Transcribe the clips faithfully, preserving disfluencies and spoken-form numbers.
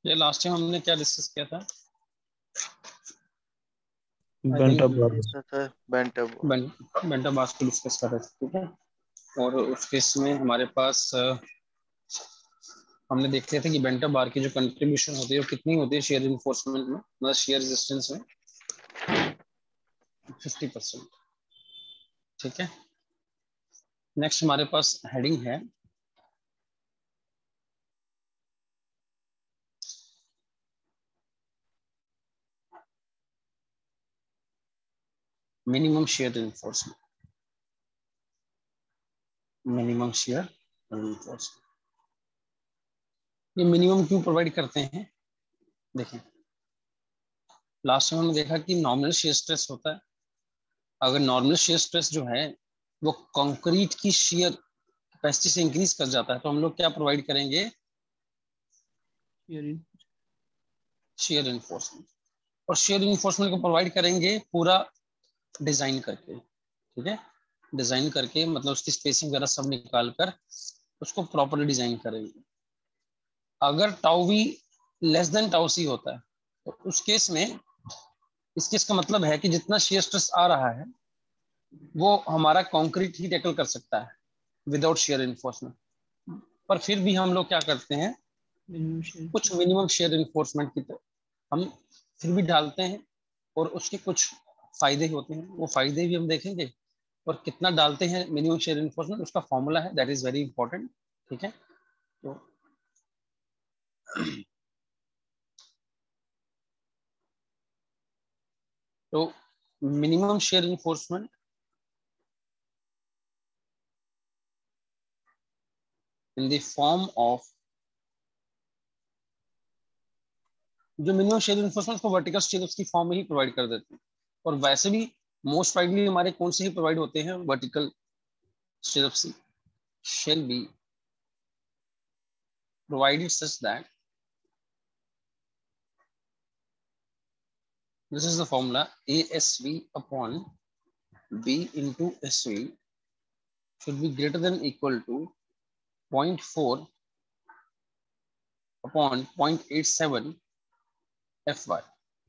ये last time हमने क्या डिस्कस किया था? I bent up think bar bent up bent up bars को डिस्कस कर रहे थे, ठीक है। और उस केस में हमारे पास अ, हमने देख लिया था कि बेंटा बार की जो कंट्रीब्यूशन होती है वो कितनी होती है शेयर इन्फोर्समेंट में, मतलब शेयर रेजिस्टेंस में, फिफ्टी परसेंट। ठीक है। नेक्स्ट हमारे पास हेडिंग है minimum shear reinforcement. Minimum shear reinforcement ये मिनिमम क्यों प्रोवाइड करते हैं? देखें, लास्ट टाइम हमने देखा कि नॉमिनल शेयर स्ट्रेस होता है। अगर नॉर्मल शेयर स्ट्रेस जो है वो कंक्रीट की शेयर कैपेसिटी से इंक्रीज कर जाता है तो हम लोग क्या प्रोवाइड करेंगे? Shear reinforcement. और शेयर इन्फोर्समेंट को प्रोवाइड करेंगे पूरा डिजाइन करके, ठीक है। डिजाइन करके मतलब उसकी स्पेसिंग वगैरह सब निकाल कर उसको प्रॉपरली डिजाइन करेंगे। अगर tau V less than tau C होता है तो उस केस में, इस केस का मतलब है कि जितना शेयर स्ट्रेस आ रहा है वो हमारा कंक्रीट ही टैकल कर सकता है विदाउट शेयर इन्फोर्समेंट। पर फिर भी हम लोग क्या करते हैं, कुछ मिनिमम शेयर इन्फोर्समेंट की तरह हम फिर भी डालते हैं। और उसके कुछ फायदे होते हैं, वो फायदे भी हम देखेंगे। और कितना डालते हैं मिनिमम शेयर इन्फोर्समेंट, उसका फॉर्मूला है, दैट इज वेरी इंपॉर्टेंट। ठीक है। तो तो minimum shear reinforcement in the form of, जो मिनिमम शेयर इन्फोर्समेंट को वर्टिकल स्टेज की फॉर्म में ही प्रोवाइड कर देते हैं। और वैसे भी मोस्ट प्राइडली हमारे कौन से ही प्रोवाइड होते हैं? Vertical stage of C shall be provided such that, this is the formula, A S V upon B into S V should be greater than equal to zero point four upon zero point eight seven F Y.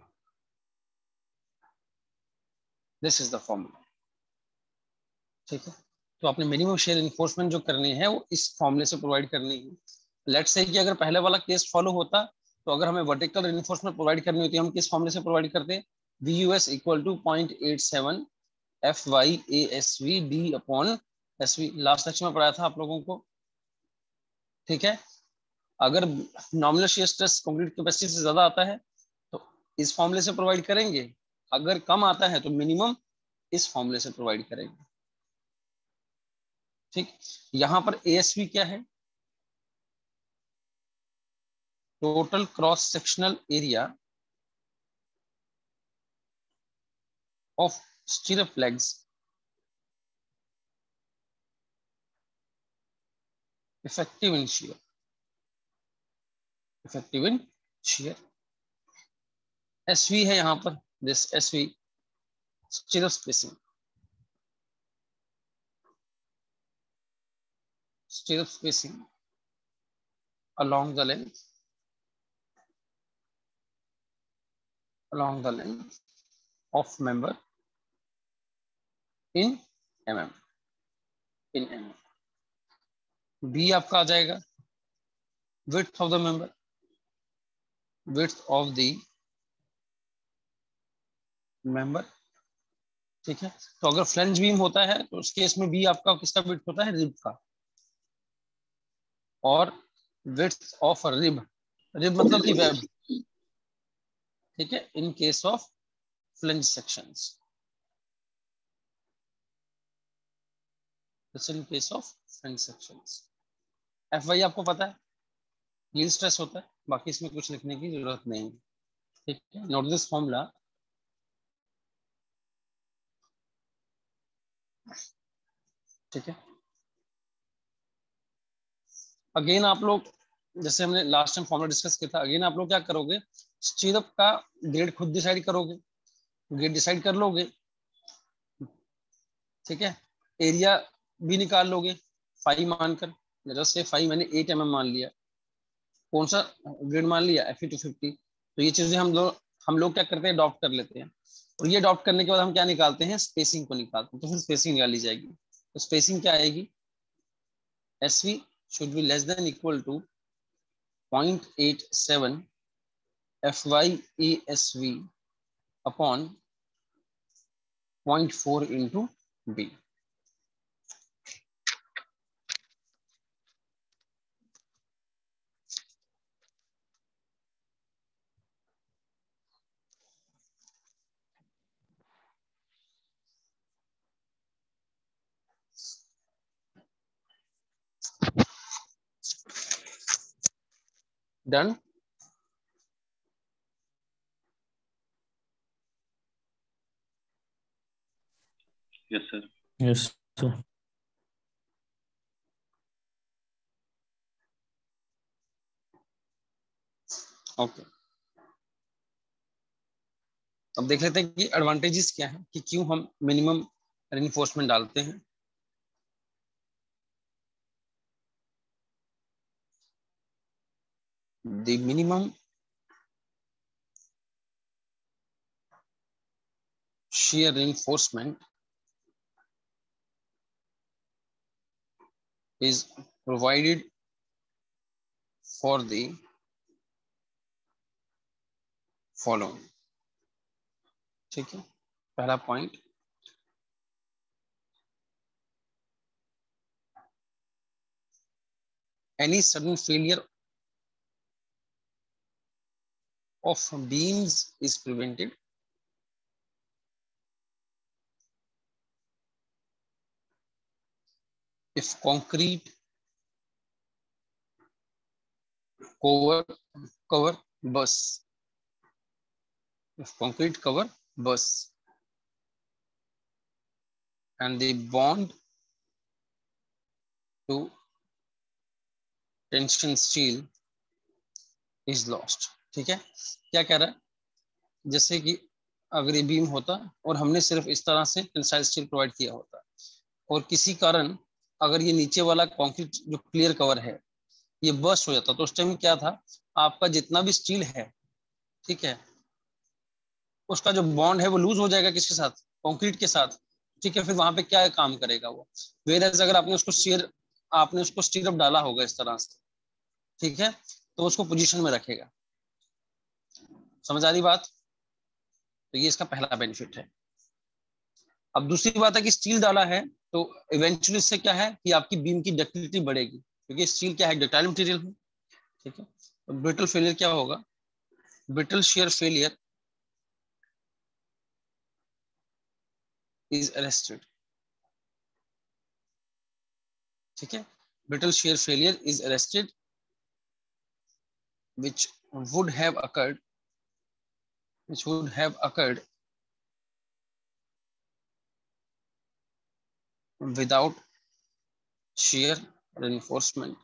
This is the formula. ठीक है। तो आपने minimum shear enforcement जो करनी है वो इस फॉर्मूले से प्रोवाइड करनी है। लेट्स से कि अगर पहले वाला केस फॉलो होता तो अगर हमें वर्टिकल इन्फोर्समेंट प्रोवाइड करनी होती हम किस फॉर्मूले से प्रोवाइड करते? V U S equal to zero point eight seven F Y A S V D upon S V। Last lecture में पढ़ाया था आप लोगों को, ठीक है। अगर nominal shear stress concrete capacity से ज्यादा आता है तो इस फॉर्मूले से प्रोवाइड करेंगे, अगर कम आता है तो मिनिमम इस फॉर्मूले से प्रोवाइड करेंगे। ठीक। यहां पर एएसवी क्या है? Total cross sectional area of stirrup legs effective in shear, effective in shear. SV है यहां पर, this SV stirrup spacing, stirrup spacing along the length, along the length of member in mm, in mm। B आपका आ जाएगा width of the member, width of the member। ठीक है। तो अगर फ्लेंज बीम होता है तो उस केस में बी आपका किसका width होता है? रिब का। और width of रिब, रिब मतलब कि वेब, ठीक है, in case of flange sections, in case of flange sections. F Y आपको पता है, यील्ड स्ट्रेस होता है, बाकी इसमें कुछ लिखने की जरूरत नहीं है। ठीक है। Note this formula. ठीक है। अगेन आप लोग, जैसे हमने लास्ट टाइम फॉर्मूला डिस्कस किया था, अगेन आप लोग क्या करोगे? स्टीरअप का ग्रेड खुद डिसाइड करोगे, ग्रेड डिसाइड कर लोगे, ठीक है। एरिया भी निकाल लोगे फाइव मानकर, जैसे फाइव मैंने एट एम एम मान लिया। कौन सा ग्रेड मान लिया, एफ ई टू फिफ्टी। तो ये चीजें हम लोग हम लोग क्या करते हैं, अडॉप्ट कर लेते हैं। और ये अडॉप्ट करने के बाद हम क्या निकालते हैं, स्पेसिंग को निकालते हैं। तो फिर स्पेसिंग निकाली जाएगी। तो स्पेसिंग क्या आएगी, S V should be less than equal to point eight seven F Y A S V upon point four into B. Done. Yes sir. Yes sir. Okay, अब देख लेते हैं कि एडवांटेजेस क्या है, कि क्यों हम मिनिमम रेनफोर्समेंट डालते हैं। The minimum shear reinforcement is provided for the following। ठीक है, पहला point, any sudden failure of beams is prevented if concrete cover cover bus if concrete cover bus and the bond to tension steel is lost। ठीक है, क्या कह रहा है, जैसे कि अगर ये बीम होता और हमने सिर्फ इस तरह से टेंसाइल स्टील प्रोवाइड किया होता और किसी कारण अगर ये नीचे वाला कंक्रीट जो क्लियर कवर है ये बर्स्ट हो जाता, तो उस टाइम क्या था, आपका जितना भी स्टील है, ठीक है, उसका जो बॉन्ड है वो लूज हो जाएगा, किसके साथ, कंक्रीट के साथ। ठीक है, फिर वहां पे क्या काम करेगा वो, वेयर अगर आपने उसको स्टीयर आपने उसको स्टीर अप डाला होगा इस तरह से, ठीक है, तो उसको पोजीशन में रखेगा। समझ आ रही बात। तो ये इसका पहला बेनिफिट है। अब दूसरी बात है कि स्टील डाला है तो इवेंचुअली इससे क्या है कि आपकी बीम की डक्टिलिटी बढ़ेगी, क्योंकि स्टील क्या है, डक्टाइल मटेरियल है। ठीक है, तो ब्रिटल फेलियर क्या होगा, brittle shear failure is arrested. ठीक है, brittle shear failure is arrested which would have occurred which would have occurred without shear reinforcement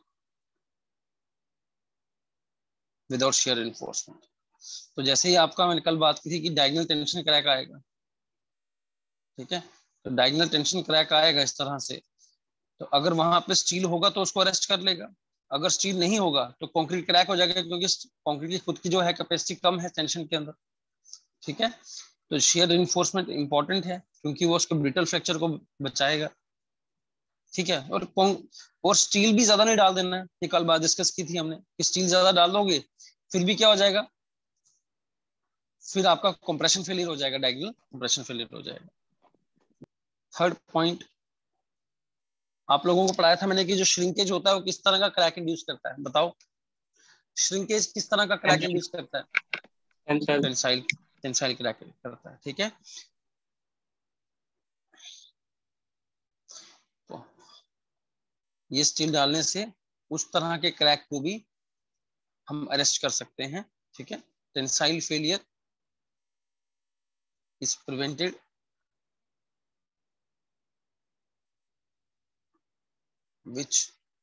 without shear reinforcement। तो जैसे ही आपका मैंने कल बात की थी कि डायगोनल टेंशन क्रैक आएगा, ठीक है, तो डायगोनल टेंशन क्रैक आएगा इस तरह से, तो अगर वहां पे स्टील होगा तो उसको अरेस्ट कर लेगा, अगर स्टील नहीं होगा तो कंक्रीट क्रैक हो जाएगा, क्योंकि कंक्रीट की खुद की जो है कैपेसिटी कम है टेंशन के अंदर। ठीक है, तो shear reinforcement इंपॉर्टेंट है क्योंकि वो उसके ब्रिटल फ्रैक्चर को बचाएगा। ठीक है, और और स्टील भी ज्यादा नहीं डाल देना है, ये कल बात डिस्कस की थी हमने कि स्टील ज्यादा डाल दोगे फिर भी क्या हो जाएगा, फिर आपका कंप्रेशन फेलियर हो जाएगा, डायगोनल कंप्रेशन फेलियर हो जाएगा। थर्ड पॉइंट, आप लोगों को पढ़ाया था मैंने कि जो श्रिंकेज होता है वो किस तरह का क्रैक इंड्यूस करता है, बताओ श्रिंकेज किस तरह का क्रैक इंड्यूस करता है, टेंसाइल टेंसाइल क्रैक करता है। ठीक है, तो ये स्टील डालने से उस तरह के क्रैक को भी हम अरेस्ट कर सकते हैं। ठीक है, tensile failure is prevented which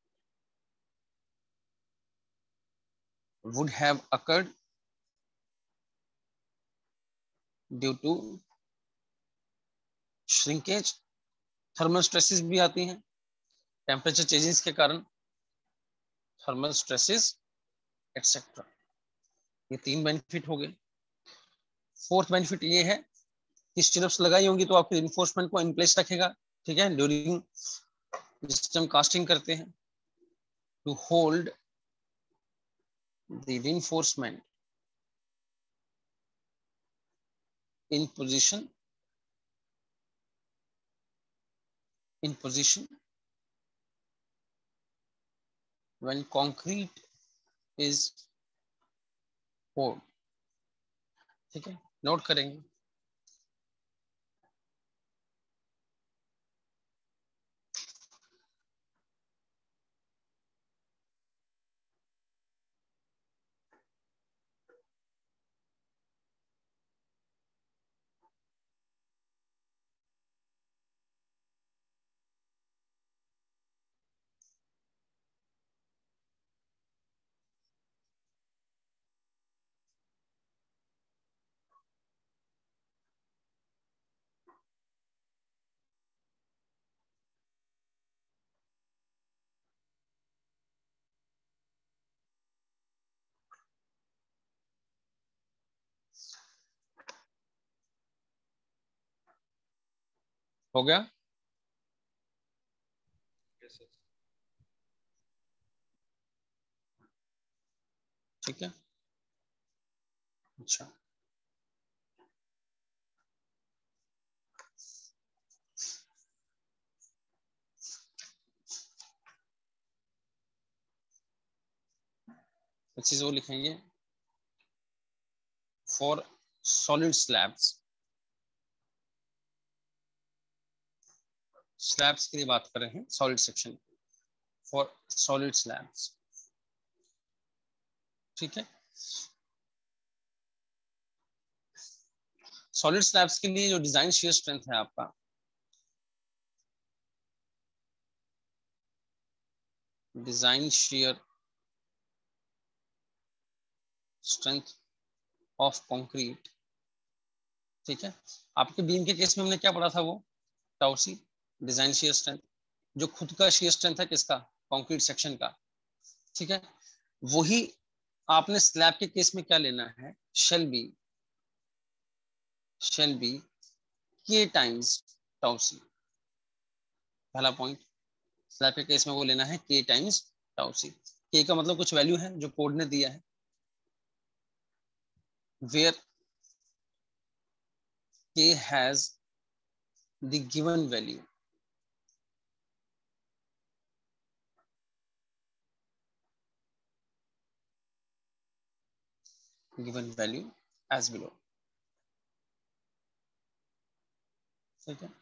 would have occurred due to shrinkage। Thermal stresses भी आती हैं टेम्परेचर चेंजेस के कारण, थर्मल स्ट्रेसेस एटसेट्रा। ये तीन बेनिफिट हो गए। फोर्थ बेनिफिट ये है कि स्टिरअप्स लगाई होंगी तो आपके रिइंफोर्समेंट को इन प्लेस रखेगा, ठीक है, ड्यूरिंग जिससे हम कास्टिंग करते हैं, to hold the reinforcement in position in position when concrete is poured। ठीक है, नोट करेंगे। हो गया? ठीक है, अच्छा चीज वो लिखेंगे फॉर सॉलिड स्लैब्स। स्लैब्स के लिए बात कर रहे हैं, solid section for solid slabs. ठीक है, सॉलिड स्लैब्स के लिए जो डिजाइन शियर स्ट्रेंथ है आपका, design shear strength of concrete, ठीक है, आपके बीम के केस में हमने क्या पढ़ा था, वो टाउसी डिजाइन शियर स्ट्रेंथ, जो खुद का शियर स्ट्रेंथ है किसका, कंक्रीट सेक्शन का। ठीक है, वही आपने स्लैब के केस में क्या लेना है, shall be shall be k times tau c. पहला पॉइंट, स्लैब के केस में वो लेना है के टाइम्स टाउसी। के का मतलब कुछ वैल्यू है जो कोड ने दिया है, where k has the given value, given value as below। ठीक है,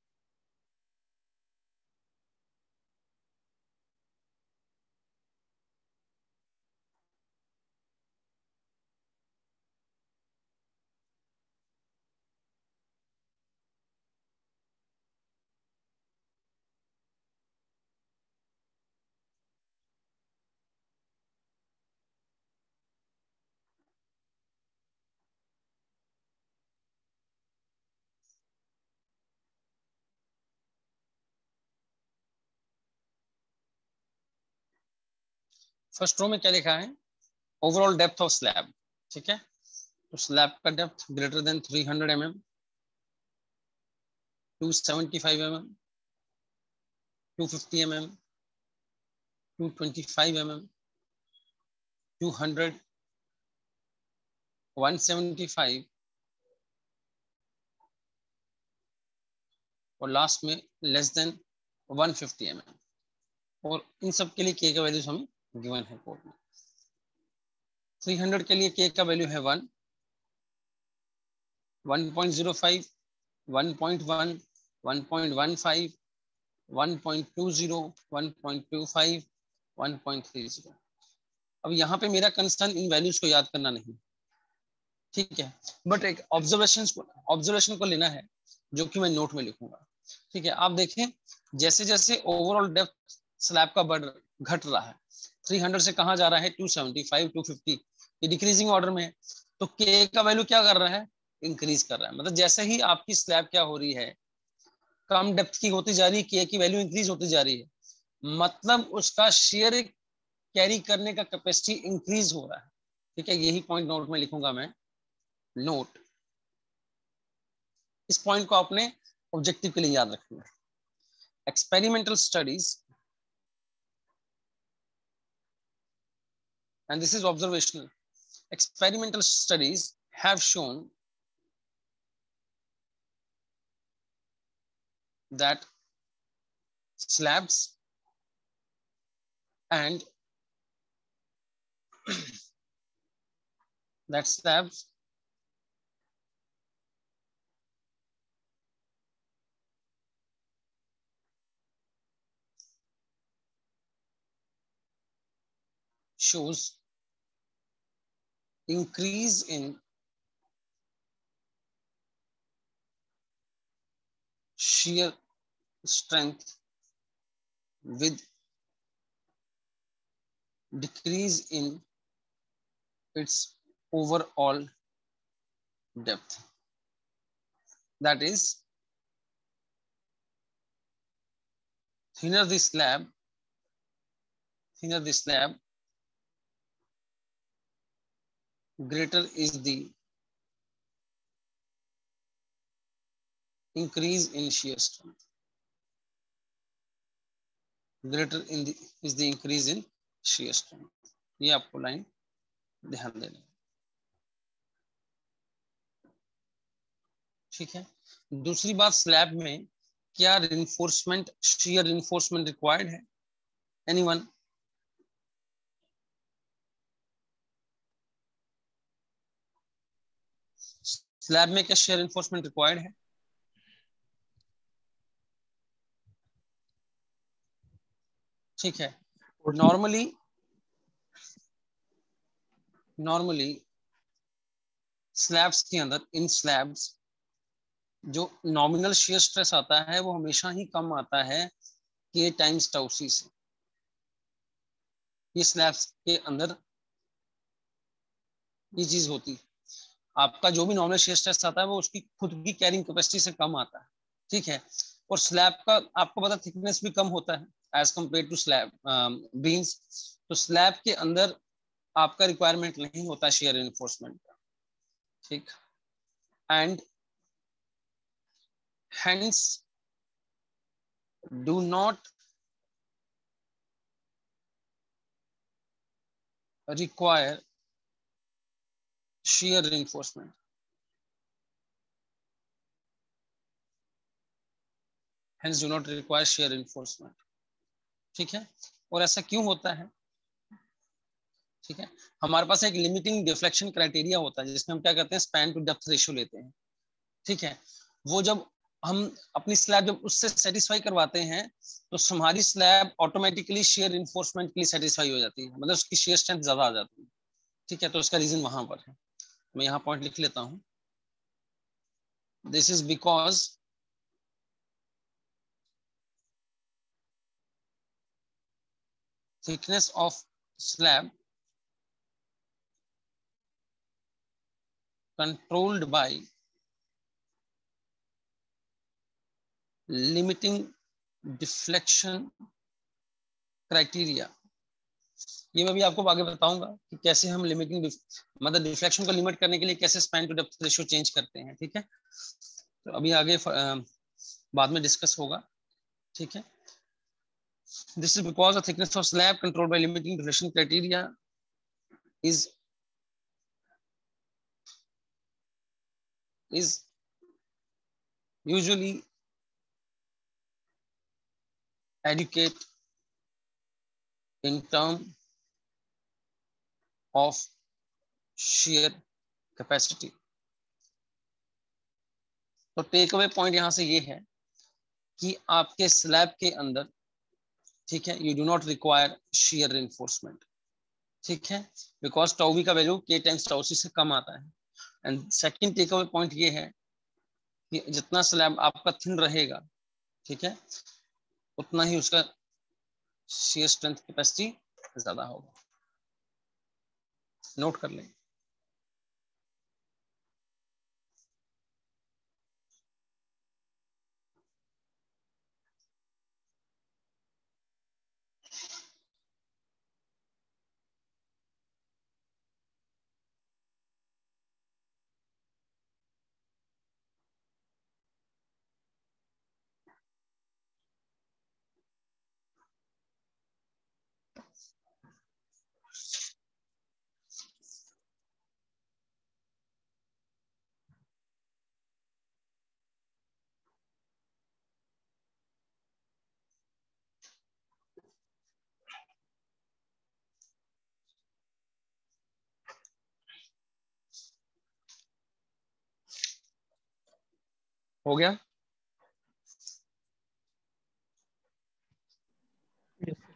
फर्स्ट रो में क्या लिखा है, ओवरऑल डेप्थ ऑफ स्लैब। ठीक है, तो स्लैब का depth greater than three hundred m m, two seventy five m m, two fifty m m, two twenty five m m, two hundred, one seventy five और last में less than one fifty m m. और इन सब के लिए के का values हमें गिवन है कोड में। थ्री हंड्रेड के लिए के का वैल्यू है one, one point zero five, one point one, one point one five, one point two zero, one point two five, one point three zero. अब यहाँ पे मेरा कंसर्न इन वैल्यूज को याद करना नहीं, ठीक है, बट एक ऑब्जर्वेशन को ऑब्जर्वेशन को लेना है जो कि मैं नोट में लिखूंगा। ठीक है, आप देखें जैसे जैसे ओवरऑल डेप्थ स्लैब का बढ़ घट रहा है, थ्री हंड्रेड से कहाँ जा रहा है, two seventy five, two fifty, ये डिक्रीजिंग ऑर्डर में है, तो के का वैल्यू क्या कर रहा है, इंक्रीज कर रहा है। मतलब जैसे ही आपकी स्लैब क्या हो रही है, कम डेप्थ की होती जा रही है, के की वैल्यू इंक्रीज होती जा रही है, मतलब उसका शेयर कैरी करने का कैपेसिटी इंक्रीज हो रहा है। ठीक है, यही पॉइंट नोट में लिखूंगा मैं, नोट। इस पॉइंट को आपने ऑब्जेक्टिव के लिए याद रखना है। Experimental studies, and this is observational, experimental studies have shown that slabs and that slabs shows increase in shear strength with decrease in its overall depth. That is, thinner the slab, thinner the slab, greater is the increase in shear strength. Greater in the is the increase in shear strength. ये आपको line ध्यान देना। ठीक है, दूसरी बात, slab में क्या रिइंफोर्समेंट, shear रिइंफोर्समेंट रिक्वायर्ड है? एनीवन? स्लैब में क्या shear रिइंफोर्समेंट रिक्वायर्ड है? ठीक है, नॉर्मली नॉर्मली स्लैब्स के अंदर, इन स्लैब्स जो नॉमिनल shear स्ट्रेस आता है वो हमेशा ही कम आता है K टाइम्स टाउ सी से। ये स्लैब्स के अंदर ये चीज होती है, आपका जो भी नॉमिनल shear स्ट्रेस आता है वो उसकी खुद की कैरिंग कैपेसिटी से कम आता है। ठीक है, और स्लैब का आपको पता थिकनेस भी कम होता है as compare to slab beams. तो स्लैब के अंदर आपका रिक्वायरमेंट नहीं होता shear रिइंफोर्समेंट का। ठीक, and hence do not require shear reinforcement. Hence do not require shear reinforcement. ठीक है, और ऐसा क्यों होता है? ठीक है, हमारे पास एक लिमिटिंग डिफ्लेक्शन क्राइटेरिया होता है जिसमें हम क्या करते हैं, स्पैन टू डेप्थ रेशियो लेते हैं। ठीक है, वो जब हम अपनी स्लैब जब उससे सेटिस्फाई करवाते हैं तो हमारी स्लैब ऑटोमेटिकली शेयर इन्फोर्समेंट के लिए सेटिस्फाई हो जाती है, मतलब उसकी शेयर स्ट्रेंथ ज्यादा आ जाती है। ठीक है, तो उसका रीजन वहां पर है, मैं यहाँ पॉइंट लिख लेता हूँ। This is because thickness of slab controlled by limiting deflection criteria। ये मैं भी आपको आगे बताऊंगा कि कैसे हम लिमिटिंग मतलब डिफ्लेक्शन को लिमिट करने के लिए कैसे span to depth ratio change करते हैं। ठीक है, तो अभी आगे बाद में डिस्कस होगा। ठीक है, this is because the thickness of slab controlled by limiting deflection criteria is is usually adequate in term of shear capacity। तो टेक अवे पॉइंट यहां से ये है कि आपके स्लैब के अंदर, ठीक है, you do not require shear reinforcement। ठीक है, बिकॉज टाउ वी का वैल्यू के टाइम्स टाउ सी से कम आता है। And second take away point ये है कि जितना स्लैब आपका थिन रहेगा, ठीक है, उतना ही उसका shear strength कैपेसिटी ज्यादा होगा। नोट कर लें। हो गया? Yes sir.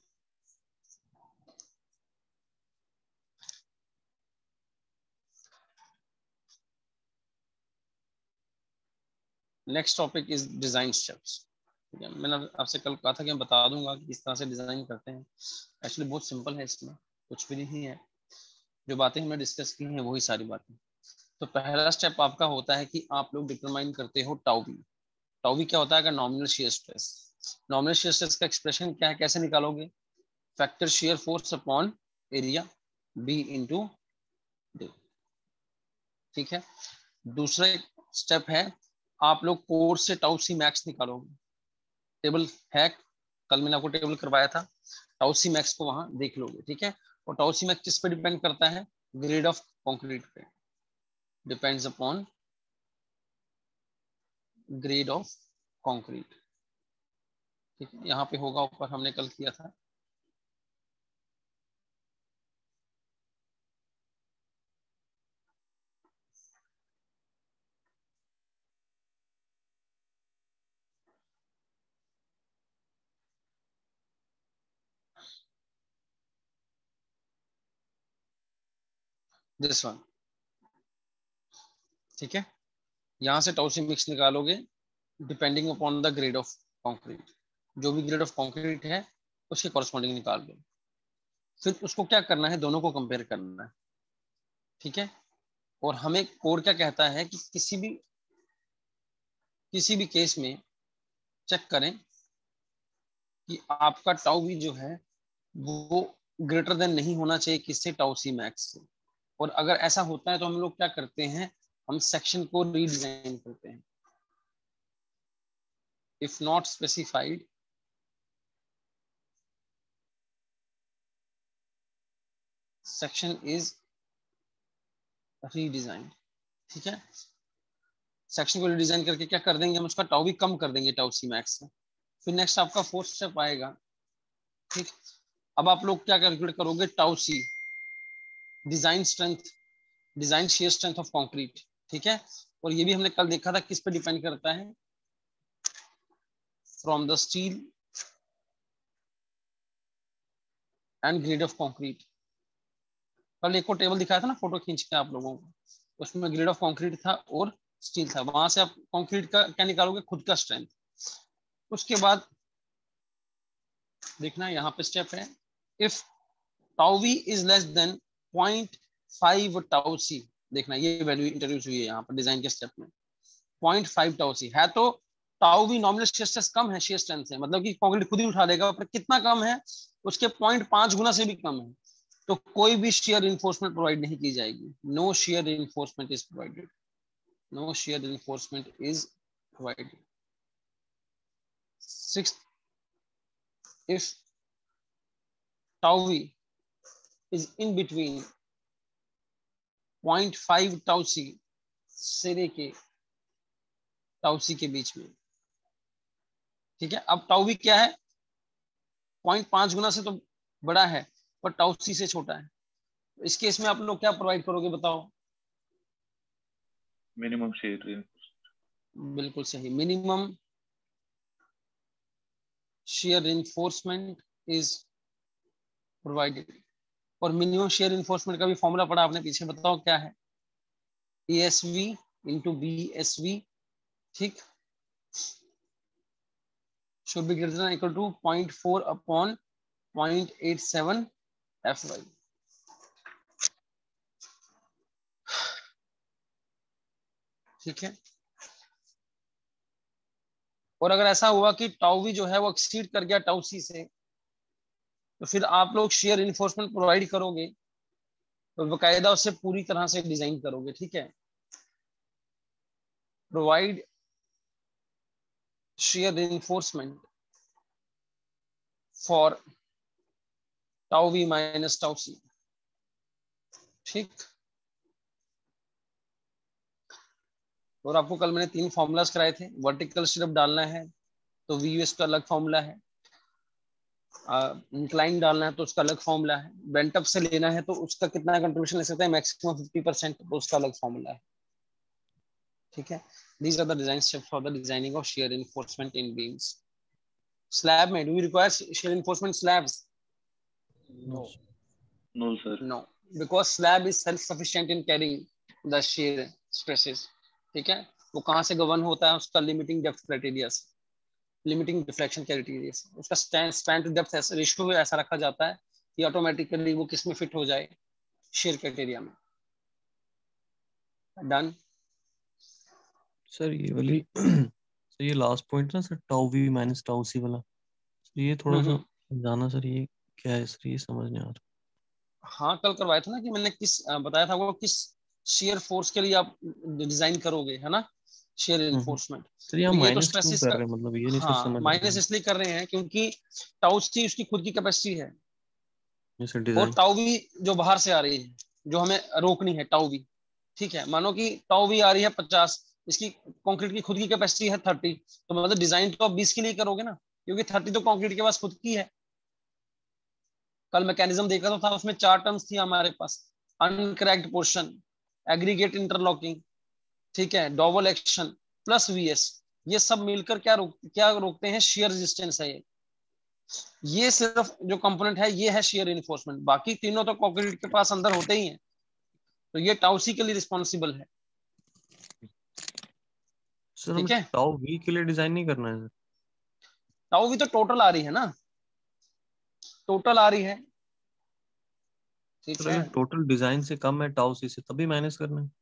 Next topic is design steps. ठीक है, मैंने आपसे कल कहा था कि मैं बता दूंगा कि किस तरह से डिजाइन करते हैं। एक्चुअली बहुत सिंपल है, इसमें कुछ भी नहीं है, जो बातें हमने डिस्कस की हैं वही सारी बातें। तो पहला स्टेप आपका होता है कि आप लोग डिटरमाइन करते हो टाउ वी। टाउ वी क्या होता है? Nominal shear stress. Nominal shear stress का एक्सप्रेशन क्या है, कैसे निकालोगे? Factor shear force upon area b into d. ठीक है, दूसरा स्टेप है आप लोग कोर से टाउ सी मैक्स निकालोगे। टेबल है, कल मैंने आपको टेबल करवाया था, टाउ सी मैक्स को वहां देख लोगे। ठीक है, और टाउ सी मैक्स किस पे डिपेंड करता है? ग्रेड ऑफ कंक्रीट पे, depends upon grade of concrete. ठीक है, यहाँ पे होगा ऊपर, हमने कल किया था। This one. ठीक है, यहां से टाउ सी मिक्स निकालोगे depending upon the grade of concrete. जो भी ग्रेड ऑफ कंक्रीट है उसके कॉरस्पॉन्डिंग निकाल लो। फिर उसको क्या करना है? दोनों को कंपेयर करना है। ठीक है, और हमें कोड क्या कहता है कि किसी भी किसी भी केस में चेक करें कि आपका टाउ भी जो है वो ग्रेटर देन नहीं होना चाहिए किससे? टाउ सी मैक्स से। और अगर ऐसा होता है तो हम लोग क्या करते हैं? हम सेक्शन को रीडिजाइन करते हैं। If not specified, section is redesign. ठीक है, सेक्शन को रीडिजाइन करके क्या कर देंगे? हम उसका टाउ भी कम कर देंगे टाउ सी मैक्स से। फिर नेक्स्ट आपका फोर्थ स्टेप आएगा। ठीक, अब आप लोग क्या कैलकुलेट करोगे? Tau c design strength, design shear strength of concrete. ठीक है, और ये भी हमने कल देखा था किस पे डिपेंड करता है? From the steel and grade of concrete. कल एक को टेबल दिखाया था ना फोटो खींच के आप लोगों को, उसमें ग्रेड ऑफ कंक्रीट था और स्टील था। वहां से आप कंक्रीट का क्या निकालोगे? खुद का स्ट्रेंथ। उसके बाद देखना यहाँ पे स्टेप है, if tau v is less than point five tau c. देखना ये वैल्यू इंट्रोड्यूस हुई है यहाँ पर डिजाइन के स्टेप में, पॉइंट फाइव टाउ सी है तो tau v nominal shear stress कम है शियर स्ट्रेंथ से, मतलब कि कंक्रीट खुद ही उठा लेगा। पर कितना कम है? उसके पॉइंट पांच गुना से भी कम है, तो कोई भी शेयर इन्फोर्समेंट प्रोवाइड नहीं की जाएगी। No shear reinforcement is provided, no shear reinforcement is provided. Sixth, if tau v is in between point five tau c से लेके टाउ सी के बीच में। ठीक है, अब टाउ वी क्या है? पॉइंट पांच गुना से तो बड़ा है पर टाउ सी से छोटा है। इस केस में आप लोग क्या प्रोवाइड करोगे बताओ? Minimum shear. बिल्कुल सही, minimum shear reinforcement is provided. और मिनिमम शेयर इन्फोर्समेंट का भी फॉर्मूला पढ़ा आपने पीछे, बताओ क्या है? A S V into B S we. ठीक, should be greater than equal to zero point four upon zero point eight seven F Y। ठीक है, और अगर ऐसा हुआ कि टाउ वी जो है वो एक्सीड कर गया टाउ सी से, तो फिर आप लोग शेयर इन्फोर्समेंट प्रोवाइड करोगे तो बकायदा उससे पूरी तरह से डिजाइन करोगे। ठीक है, provide shear reinforcement for tau v minus tau c. ठीक, और आपको कल मैंने तीन फॉर्मूलाज कराए थे। वर्टिकल स्ट्रिप डालना है तो वी यूएस का अलग फॉर्मूला है, इंक्लाइन डालना है तो उसका अलग फॉर्मूला है, बेंट अप से लेना है तो उसका कितना कंट्रीब्यूशन ले सकते हैं? मैक्सिमम फिफ्टी परसेंट, तो उसका अलग फॉर्मूला है। ठीक है, these are the design steps for the designing of shear reinforcement in beams. Slab में do we require shear reinforcement slabs? No. No sir. No, because slab is self sufficient in carrying the shear stresses. ठीक है, वो कहाँ से govern होता है? उसका limiting depth criteria से, लिमिटिंग डिफ्लेक्शन क्राइटेरिया से, उसका स्पैन टू डेप्थ रेशियो ऐसा रखा जाता है कि ऑटोमेटिकली वो किस में फिट हो जाए, शेयर क्राइटेरिया में. Done sir. ये वाली सर ये लास्ट पॉइंट ना sir, tau v minus tau c वाला, सर ये थोड़ा सा जाना सर, ये क्या है सर, ये समझ नहीं आ रहा. हाँ, कल करवाया था ना कि मैंने किस बताया था वो किस शेयर फोर्स के लिए आप डिजाइन करोगे, है ना, शेयर इन्फोर्समेंट. सर यहाँ तो ये तो माइनस क्यों स्ट्रेसेस कर का, रहे हैं, मतलब ये नहीं सर हाँ समझ माइनस इसलिए कर रहे हैं क्योंकि टाउ सी उसकी खुद की कैपेसिटी है, सर. और डिजाइन टाउ वी जो बाहर से आ रही है, जो हमें रोकनी है टाउ वी. ठीक है, मानो कि टाउ वी आ रही है पचास, इसकी कंक्रीट की खुद की कैपेसिटी है थर्टी, तो मतलब डिजाइन तो आप बीस के लिए करोगे ना, क्योंकि थर्टी तो कंक्रीट के पास खुद की है. कल मैकेनिज्म देखा तो था, उसमें चार टर्म्स थी हमारे पास: अनक्रैक्ड पोर्शन, एग्रीगेट इंटरलॉकिंग, ठीक है, डबल एक्शन प्लस वीएस. ये सब मिलकर क्या रोक क्या रोकते हैं? शेयर रेजिस्टेंस है ये. ये सिर्फ जो कंपोनेंट है ये है शेयर इन्फोर्समेंट, बाकी तीनों तो कंक्रीट के पास अंदर होते ही हैं. तो ये टाउसी के लिए रिस्पॉन्सिबल है. सर. हम ठीक है, टाउ वी के लिए डिजाइन नहीं करना है सर. टाउ भी तो टोटल आ रही है ना, टोटल आ रही है. ठीक सर है, अगर टोटल डिजाइन से कम है टाउ सी से, तभी माइनस करना है.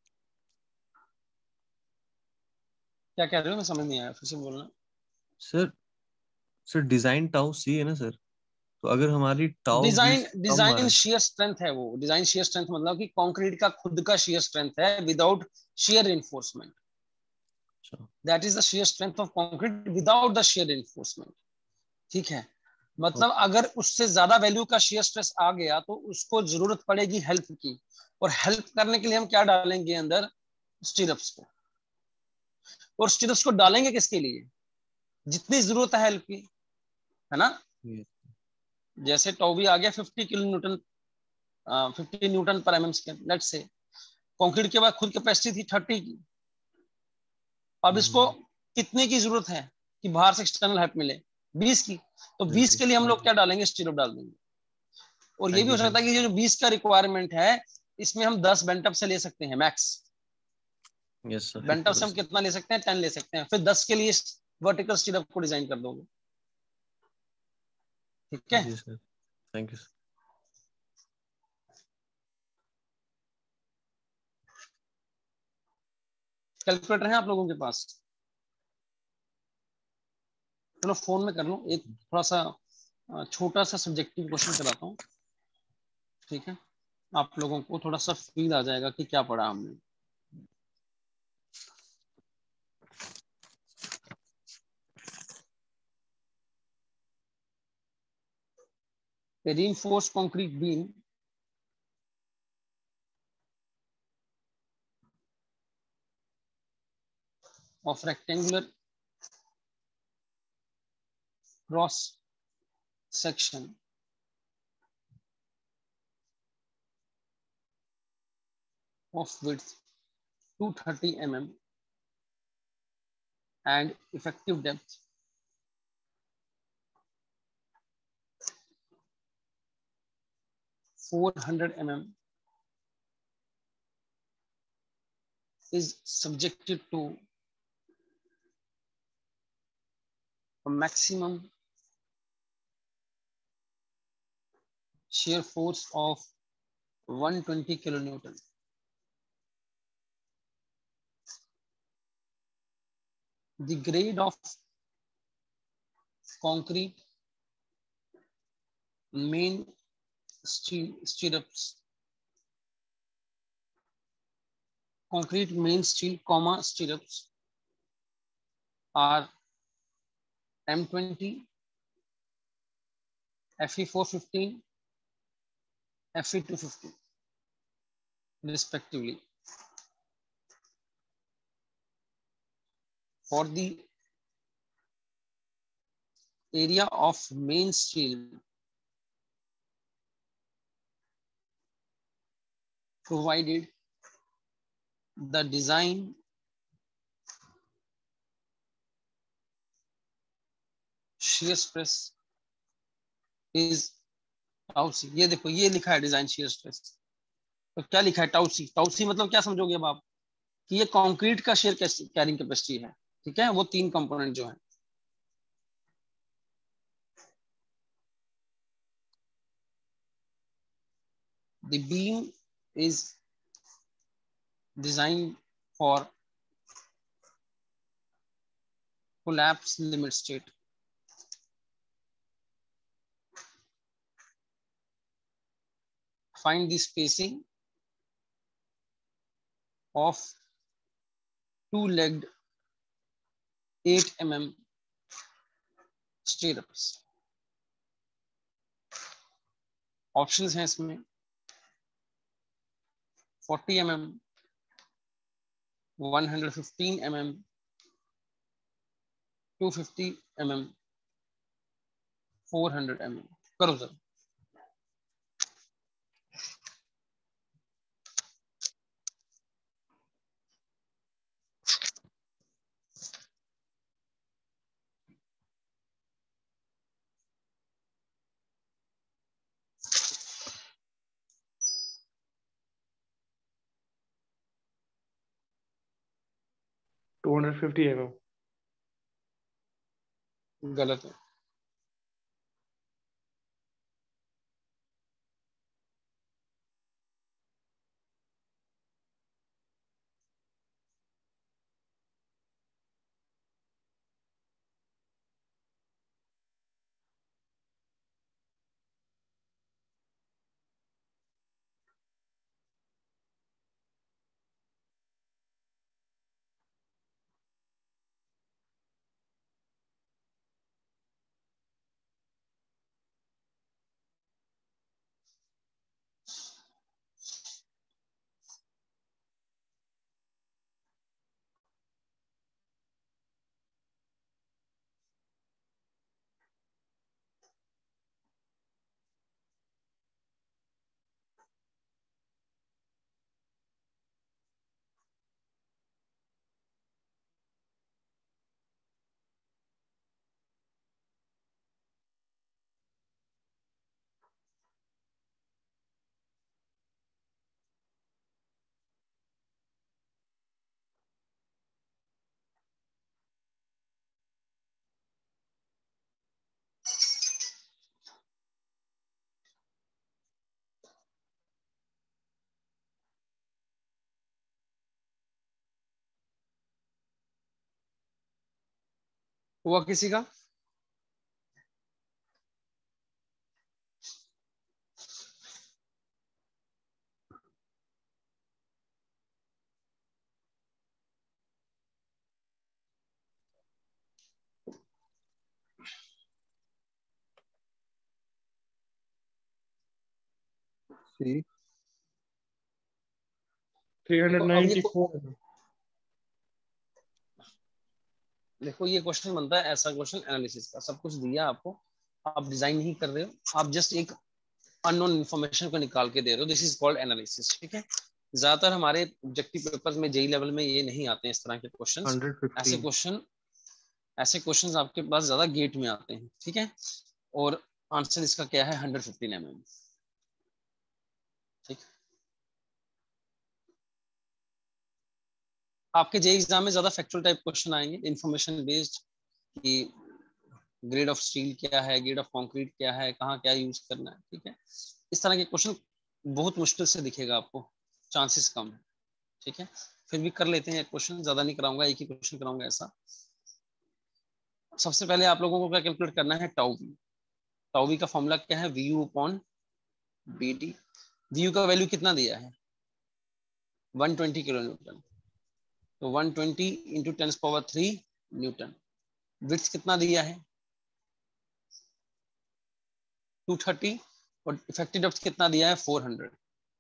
क्या कह रहे हो? मैं समझ नहीं आया, फिर से बोलना. Sir sir design tau c है ना सर, तो अगर हमारी टाउ वी डिजाइन से कम आ रहा डिजाइन है. शेयर स्ट्रेंथ है वो. डिजाइन शेयर स्ट्रेंथ मतलब कि कंक्रीट का खुद का शेयर स्ट्रेंथ है विदाउट शेयर इन्फोर्समेंट. अच्छा. That is the shear strength of concrete without the shear reinforcement. ठीक है, मतलब ओके. अगर उससे ज्यादा वैल्यू का शेयर स्ट्रेस आ गया तो उसको जरूरत पड़ेगी हेल्प की, और हेल्प करने के लिए हम क्या डालेंगे अंदर? स्टीरप्स को. और स्टीरप्स को डालेंगे किसके लिए? जितनी जरूरत है हेल्प की, है ना. ये जैसे टॉवी आ गया fifty kilo newton, fifty newton per mm square लेट से, कंक्रीट के बाद खुद कैपेसिटी थी थर्टी की. अब इसको हम्म, कितने की जरूरत है कि बाहर से एक्सटर्नल हेल्प मिले? बीस की. तो बीस बिल्कुल. के लिए हम लोग क्या डालेंगे? स्टीरप डाल देंगे. और ये थैंक भी यू हो सर. सकता है कि ये जो बीस का रिक्वायरमेंट है, इसमें हम दस बेंटअप से ले सकते हैं max. Yes sir, fifty bent up से हम परसेंट कितना ले सकते हैं? टेन ले सकते हैं. फिर दस के लिए वर्टिकल स्टीरअप को डिजाइन कर दोगे. ठीक है, जी sir. Thank you sir. Calculator है आप लोगों के पास? चलो फोन में कर लो. एक थोड़ा सा अ, छोटा सा सब्जेक्टिव क्वेश्चन कराता हूँ. ठीक है, आप लोगों को थोड़ा सा फील आ जाएगा कि क्या पढ़ा हमने. A reinforced concrete beam of rectangular cross section of width two hundred thirty millimeters and effective depth four hundred millimeters is subjected to a maximum shear force of one hundred twenty kilonewton. The grade of concrete main steel stirrups, concrete main steel comma stirrups are M twenty, F E four fifteen, F E two fifty respectively. For the area of main steel provided, the design shear stress is tau c. ये देखो ये लिखा है design shear stress, तो क्या लिखा है tau सी। Tau सी मतलब क्या समझोगे अब आप कि ये कंक्रीट का shear कैरिंग कैपेसिटी है, ठीक है। वो तीन कंपोनेंट जो है, the beam is designed for collapse limit state. Find the spacing of two-legged eight millimeter stirrups. Options हैं इसमें forty millimeter, one hundred fifteen millimeter, two hundred fifty millimeter, four hundred millimeter. करो sir. two hundred fifty millimeter. गलत है। हुआ किसी का? See, three hundred ninety-four. देखो ये क्वेश्चन बनता है ऐसा क्वेश्चन एनालिसिस का, सब कुछ दिया आपको, आप डिजाइन नहीं कर रहे हो, आप जस्ट एक अननोन इन्फॉर्मेशन को निकाल के दे रहे हो। दिस इज कॉल्ड एनालिसिस, ठीक है। ज्यादातर हमारे ऑब्जेक्टिव पेपर्स में जेई लेवल में ये नहीं आते हैं इस तरह के क्वेश्चंस। ऐसे क्वेश्चन ऐसे क्वेश्चंस आपके पास ज्यादा गेट में आते हैं, ठीक है। और आंसर इसका क्या है, हंड्रेड फिफ्टीन एम एम, ठीक। आपके जेई एग्जाम में ज्यादा फैक्चुअल टाइप क्वेश्चन आएंगे, इंफॉर्मेशन बेस्ड, कि ग्रेड ऑफ स्टील क्या है, ग्रेड ऑफ कंक्रीट क्या है, कहाँ क्या यूज करना है, ठीक है। इस तरह के क्वेश्चन बहुत मुश्किल से दिखेगा आपको, चांसेस कम है, ठीक है। फिर भी कर लेते हैं क्वेश्चन, ज्यादा नहीं कराऊंगा, एक ही क्वेश्चन कराऊंगा ऐसा। सबसे पहले आप लोगों को क्या कैलकुलेट करना है, टाउ वी। टाउ वी का फॉर्मूला क्या है, v u upon b d. V u का वैल्यू कितना दिया है, वन ट्वेंटी किलो न्यूटन, तो one twenty into ten power three newton. Width कितना दिया है, टू थर्टी, और इफेक्टिव डेप्थ कितना दिया है, four hundred.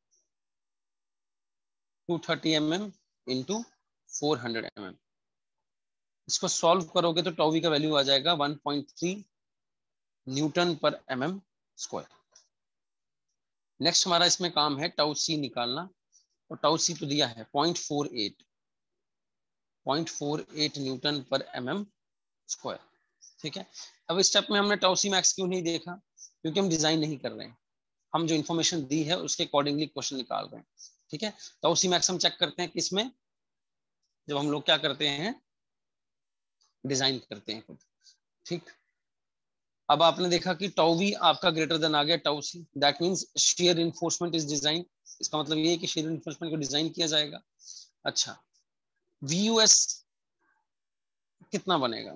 Two thirty m m into four hundred m m. इसको सॉल्व करोगे तो टाउ वी का वैल्यू आ जाएगा one point three newton per m m square. Next हमारा इसमें काम है टाउ सी निकालना, और टाउ सी तो दिया है point four eight, point four eight newton per m m square. ठीक है, अब इस स्टेप में हमने टाउ सी मैक्स क्यों नहीं देखा, क्योंकि हम डिजाइन नहीं कर रहे हैं, हम जो इन्फॉर्मेशन दी है उसके अकॉर्डिंगली क्वेश्चन निकाल रहे हैं। ठीक है, टाउ सी मैक्स हम चेक करते हैं किसमें, जब हम लोग क्या करते हैं, डिजाइन करते हैं खुद। ठीक, अब आपने देखा कि टाउ वी आपका ग्रेटर देन आ गया tau c, that means shear reinforcement is design, इसका मतलब ये है कि शियर इन्फोर्समेंट को डिजाइन किया जाएगा। अच्छा, वी यू एस कितना बनेगा,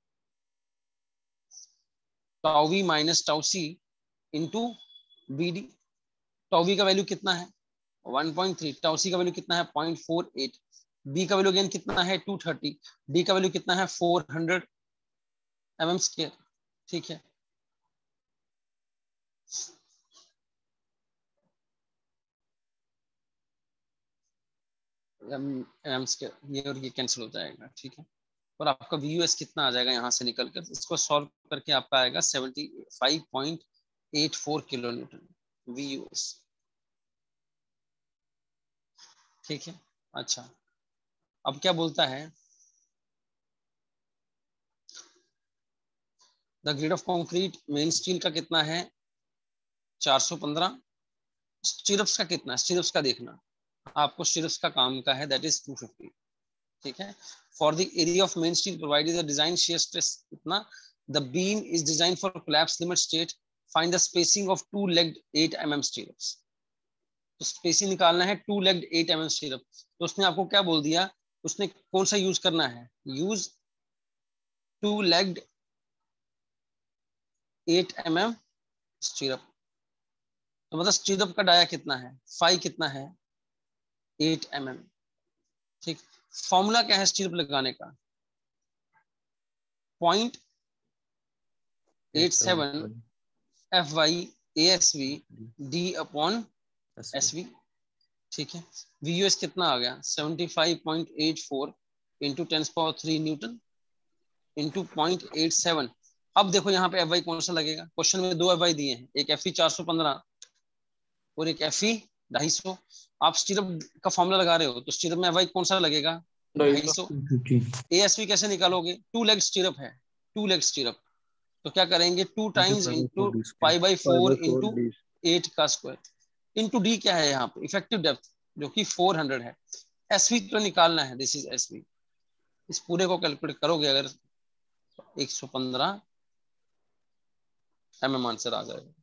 tau v minus tau c into b d. Tau v का वैल्यू कितना है one point three, tau c का वैल्यू कितना है पॉइंट फोर एट, बी का वैल्यू अगेन कितना है टू थर्टी, डी का वैल्यू कितना है four hundred m m square. ठीक है, एम स्क्वायर, ये और ये कैंसिल हो जाएगा। ठीक है, और आपका वी यू एस कितना आ जाएगा यहाँ से निकल कर, इसको सॉल्व करके आपका आएगा seventy five point eight four kilo newton v u s. ठीक है, अच्छा अब क्या बोलता है, the grade of concrete main steel का कितना है चार सौ पंद्रह, स्टीरप्स का कितना, स्टीरप्स का देखना आपको, स्टीरप्स का काम का है दैट इज टू फिफ्टी। ठीक है, for the area of main steel provided the design shear stress कितना, the beam is design for collapse limit state, find the spacing of two legged eight m m stirrups. तो spacing निकालना है two legged eight m m stirrup, तो उसने आपको क्या बोल दिया, उसने कौन सा यूज करना है, use two legged eight m m stirrup. तो मतलब स्टीरप का डाया कितना है, फाइव कितना है एट एम एम। ठीक, फॉर्मूला क्या है स्टीरप लगाने का, point eight seven F Y A S v d upon s we. ठीक है, वी यू एस कितना आ गया seventy five point eight four into ten power three newton into point eight seven. अब देखो यहाँ पे एफ वाई कौन सा लगेगा, क्वेश्चन में दो एफ वाई दिए हैं, एक एफ ई चार सौ पंद्रह और एक एफ ई ढाई सौ। आप स्टीरप का फॉर्मूला लगा रहे हो तो स्टीरप में एफ वाई कौन सा लगेगा ढाई सौ। ए एस वी कैसे निकालोगे, टू लेग स्टीरप है, टू लेग स्टीरप, तो क्या करेंगे two times into five by four into eight का स्क्वायर इंटू डी क्या है यहाँ पे इफेक्टिव डेप्थ जो कि फोर हंड्रेड है, एसवी तो निकालना है, दिस इज एसवी। इस पूरे को कैलकुलेट करोगे अगर एक सौ पंद्रह एम एम आंसर आ जाएगा।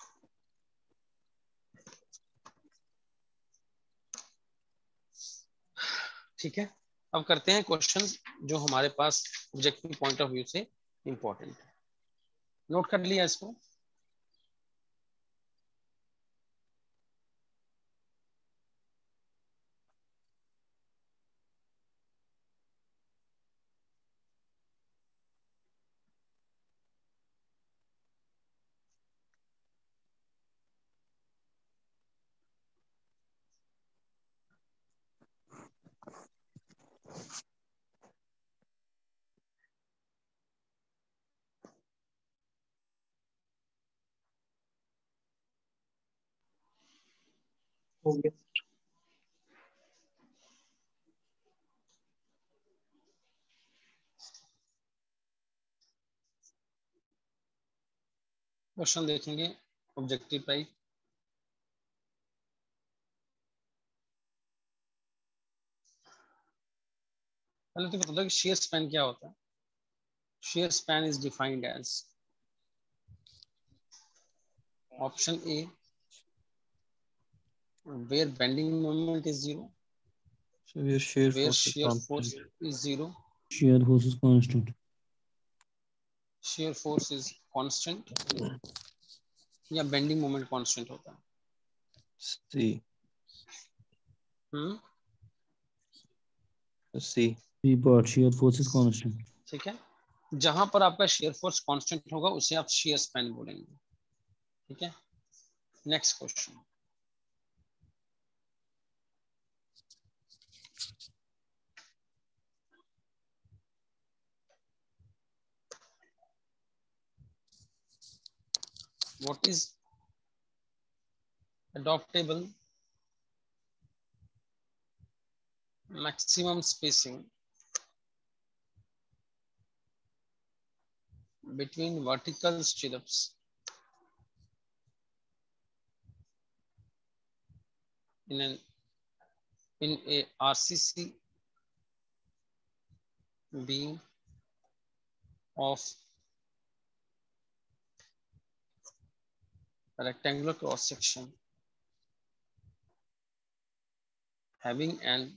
ठीक है, अब करते हैं क्वेश्चन जो हमारे पास ऑब्जेक्टिव पॉइंट ऑफ व्यू से इंपॉर्टेंट है। नोट कर लिया इसको, हो गया। क्वेश्चन देखेंगे ऑब्जेक्टिव टाइप। पहले तो बता दो कि शेयर स्पैन क्या होता है। Shear span is defined as option a where bending moment is zero, So where shear where force is shear force constant. is zero, Shear force is constant. shear force is constant या bending moment constant होता है। C. Hmm, C. C part shear force is constant. ठीक है, जहां पर आपका shear force constant होगा उसे आप शेयर स्पैन बोलेंगे। ठीक है, next question, what is adoptable maximum spacing between vertical stirrups in an in a R C C being of a rectangular cross section having an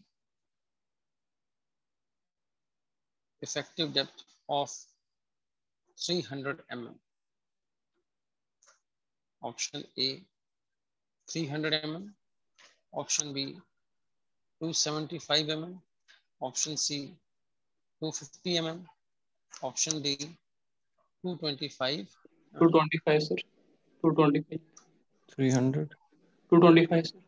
effective depth of three hundred millimeters. Option A three hundred millimeters, option B two hundred seventy-five millimeters, option C two hundred fifty millimeters, option D two hundred twenty-five. two twenty-five sir. two twenty-five. three hundred. two twenty-five sir.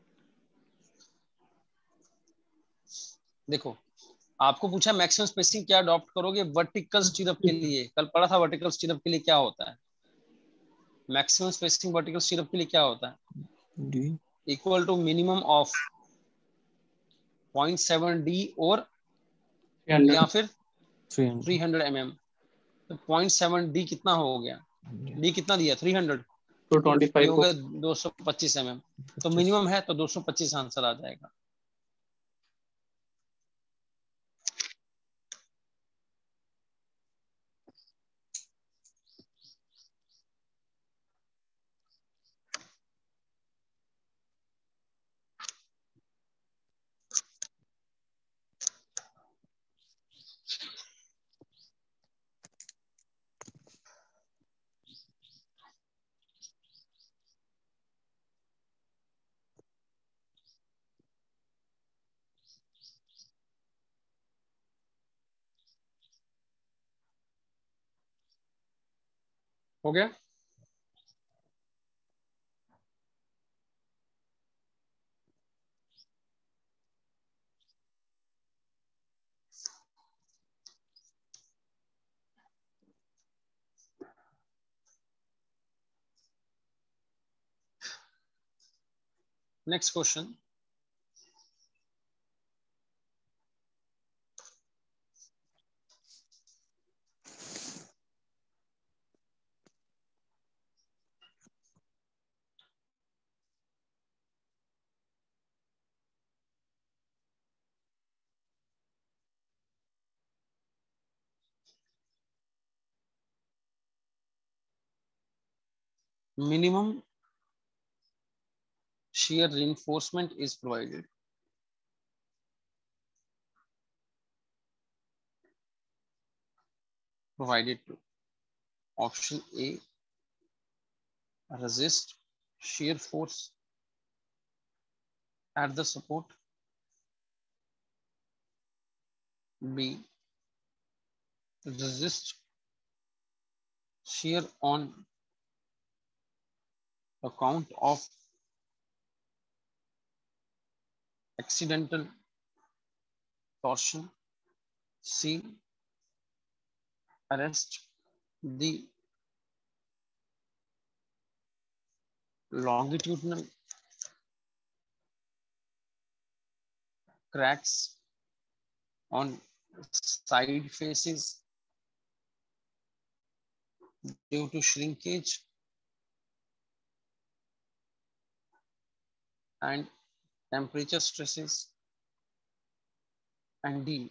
देखो आपको पूछा maximum spacing क्या adopt करोगे vertical stirrup के लिए, कल पढ़ा था वर्टिकल स्टिरअप के लिए क्या होता है, मैक्सिमम स्पेसिंग वर्टिकल स्टिरअप के लिए क्या होता है, d equal to minimum of zero point seven d और या फिर three hundred. three hundred mm. तो zero point seven डी कितना हो गया, डी कितना दिया three hundred, two twenty-five हो गया two twenty-five mm. तो मिनिमम है तो two twenty-five आंसर आ जाएगा. हो गया. Next question. Minimum shear reinforcement is provided. Provided to option A resist shear force at the support, B resist shear on account of accidental torsion, C arrest the longitudinal cracks on side faces due to shrinkage, and temperature stresses, and D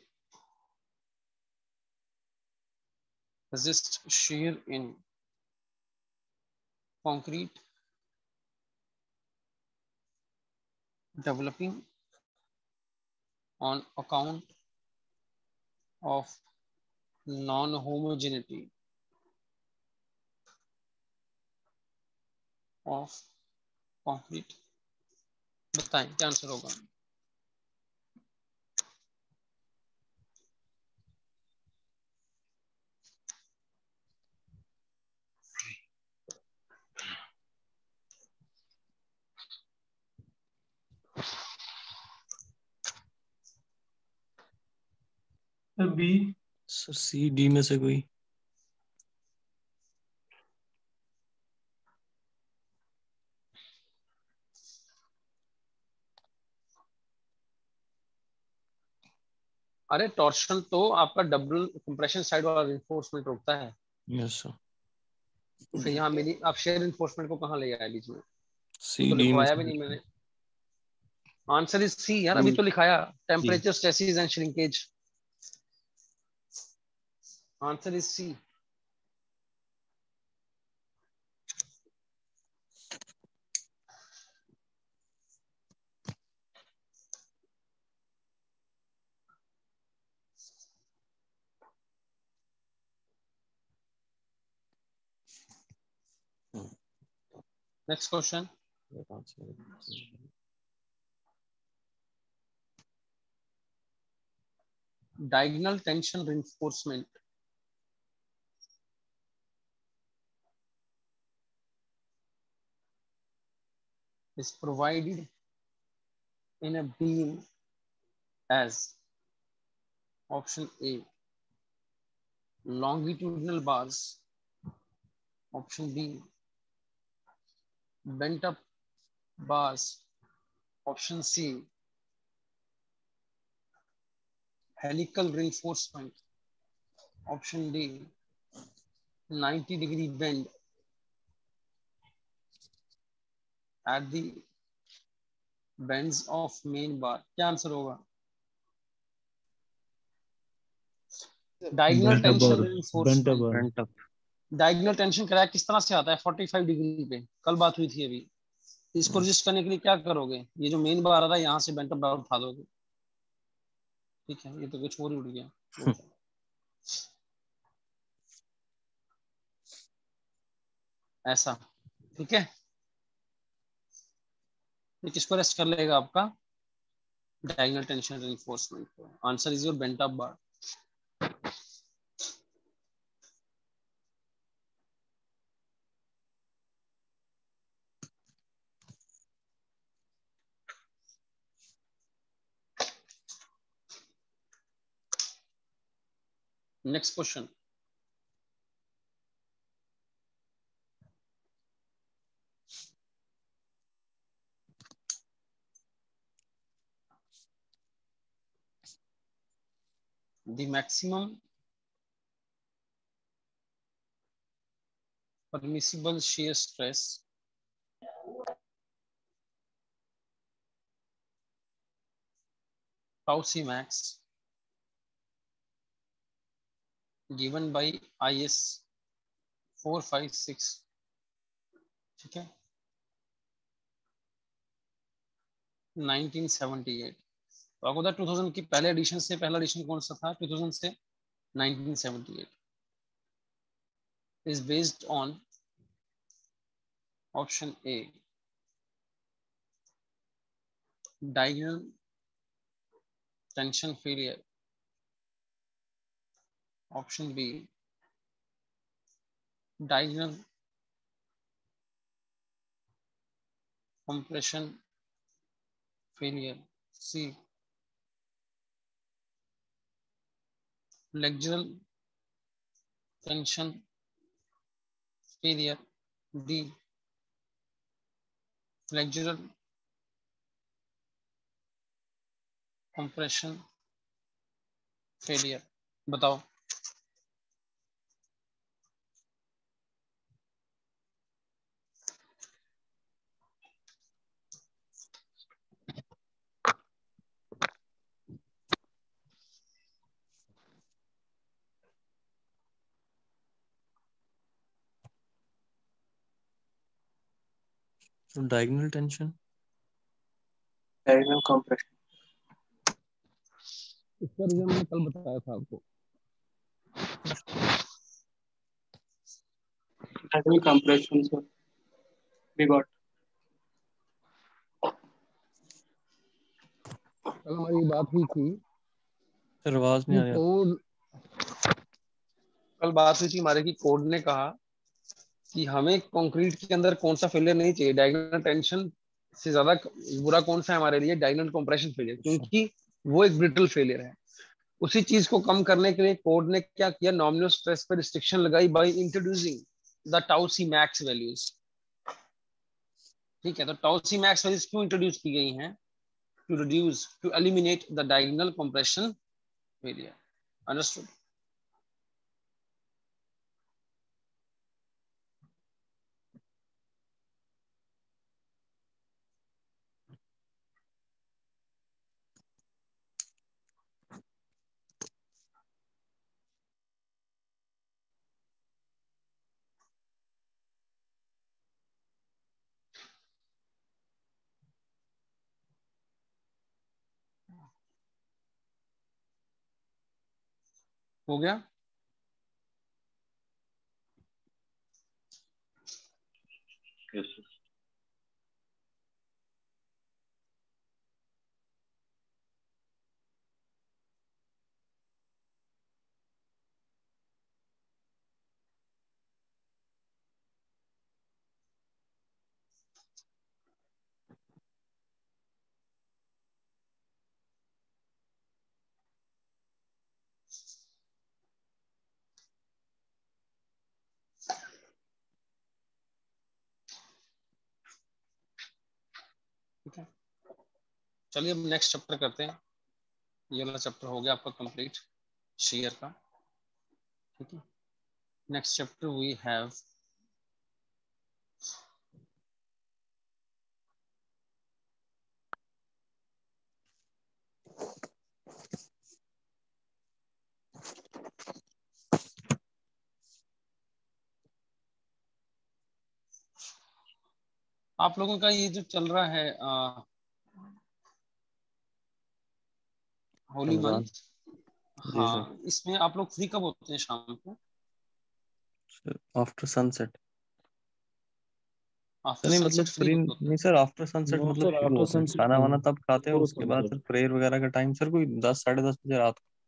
resist shear in concrete developing on account of non-homogeneity of concrete. बताएं क्या answer होगा. B sir C D में से कोई. अरे torsion तो आपका double compression side वाला रिइंफोर्समेंट रोकता है. Yes sir. फिर यहाँ मेरी आप शेयर इन्फोर्समेंट को कहाँ ले आए बीच में? सी तो डी में लिखवाया से भी नहीं मैंने। आंसर इज सी यार, अभी तो लिखाया temperature stresses and shrinkage. Answer is c. Next question, diagonal tension reinforcement is provided in a beam as option A longitudinal bars, option B bent up bars, option C helical reinforcement, option D ninety degree bend at the bends of main bar। क्या answer होगा? Diagonal tension reinforcement. Diagonal tension crack किस तरह से आता है? पैंतालीस degree पे, कल बात हुई थी अभी। इसको रजिस्ट करने के लिए क्या करोगे? ये जो मेन बार आ रहा है यहाँ से बेंट अप बार उठा दोगे, ठीक है? ये तो कुछ और ही उड़ गया। ऐसा, ठीक है? ये किसको रेस्ट कर लेगा? आपका डायगोनल टेंशन रिइंफोर्समेंट को। Answer is your bent up bar. Next question, the maximum permissible shear stress tau c max given by I S four five six, ठीक है, नाइनटीन सेवेंटी एट। तो आपको दो हज़ार की पहले एडिशन से पहला एडिशन कौन सा था? दो हज़ार से nineteen seventy eight. is based on option A diagonal tension failure, option B diagonal compression failure, C flexural tension failure, D flexural compression failure। बताओ। So diagonal tension, diagonal compression, इसका रीजन मैंने कल बताया था आपको। diagonal compression, sir. We got. कल हमारी बात हुई थी सर आवाज नहीं आ रही। कोड, कल बात हुई थी हमारे की कोड ने कहा कि हमें कंक्रीट के अंदर कौन सा फेलियर नहीं चाहिए, डायगोनल टेंशन से ज्यादा बुरा कौन सा है हमारे लिए? डायगोनल कंप्रेशन फेलियर, क्योंकि वो एक ब्रिटल फेलियर है। उसी चीज को कम करने के लिए कोड ने क्या किया? नॉमिनल स्ट्रेस पर रिस्ट्रिक्शन लगाई by introducing the tau c max values, ठीक है? तो टाउ सी मैक्स वैल्यूज क्यों इंट्रोड्यूस की गई हैं? To reduce, to eliminate the diagonal compression failure. Understood? हो गया? Yes sir. ठीक है, चलिए अब नेक्स्ट चैप्टर करते हैं। ये वाला चैप्टर हो गया आपका कंप्लीट शेयर का। ठीक है, नेक्स्ट चैप्टर वी हैव आप लोगों का ये जो चल रहा है आ, होली रमजान। मंथ, जी सर। हाँ, इसमें आप लोग फ्री कब होते हैं शाम को? After sunset. आफ्टर नहीं सनसेट मतलब फ्री फ्री होते नहीं हैं? सर, आफ्टर सनसेट नो मतलब सर, शुरू आफ्टर होता है, सनसेट खाना वाना तब खाते हैं, बिफोर उसके बाद सनसेट। फिर प्रेयर वगैरह का टाइम सर कोई दस साढ़े दस बजे रात को।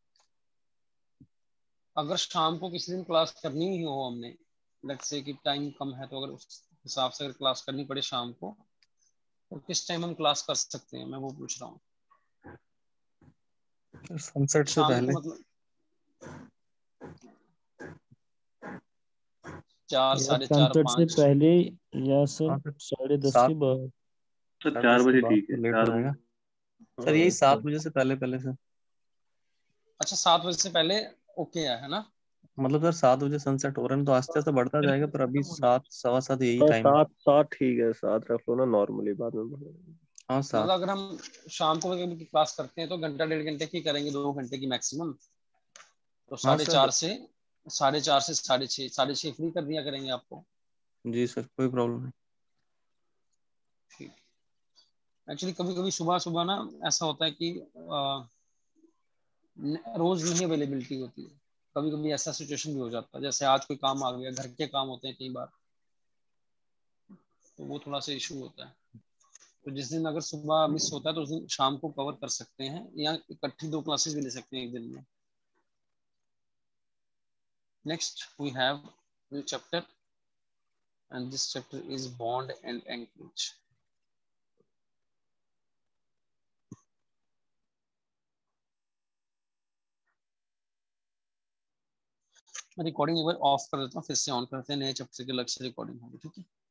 अगर शाम को किसी दिन क्लास करनी ही हो हमने, लेट्स से कि टाइम कम है, तो अगर उस हिसाब से अगर क्लास करनी पड़े शाम को, तो किस टाइम हम क्लास कर सकते हैं, मैं वो पूछ रहा हूँ। सनसेट से शाम को पहले। मतलब चार, या साढ़े चार, सनसेट से पाँच? पहले या सर हाँ सर साढ़े दस के सात, बाद। सर साढ़े चार दस के बजे बाद ठीक तो है, लेट हो चार जाएगा बजे। सर, यही हाँ सात सर। बजे से पहले पहले सर। अच्छा, सात बजे से पहले ओके है है ना? मतलब सर सात बजे सनसेट हो रहा है तो आस्ते आस्ते बढ़ता जाएगा, पर अभी सात सवा सात यही हाँ, टाइम है। सात सात ठीक है, सात रख लो ना नॉर्मली, बाद में बढ़ जाएगा। हाँ मतलब सात। अगर हम शाम को कभी क्लास करते हैं तो घंटा डेढ़ घंटे की करेंगे, दो घंटे की मैक्सिमम, तो हाँ साढ़े सर। चार से साढ़े चार से साढ़े छः, साढ़े छः फ्री कर दिया करेंगे आपको। जी सर कोई प्रॉब्लम नहीं। ठीक। एक्चुअली कभी कभी सुबह सुबह ना ऐसा होता है कि आ, रोज नहीं अवेलेबिलिटी होती है, कभी कभी ऐसा सिचुएशन भी हो जाता है, जैसे आज कोई काम आ गया, घर के काम होते हैं कई बार, तो वो थोड़ा सा इशू होता है। तो जिस दिन अगर सुबह मिस होता है तो उस दिन शाम को कवर कर सकते हैं, या इकट्ठी दो क्लासेस भी ले सकते हैं एक दिन में। Next we have new chapter, and this chapter is bond and anchorage. मैं रिकॉर्डिंग एक बार ऑफ कर देता हूँ, फिर से ऑन करते हैं, नए चैप्टर के अलग से रिकॉर्डिंग होगी। ठीक है।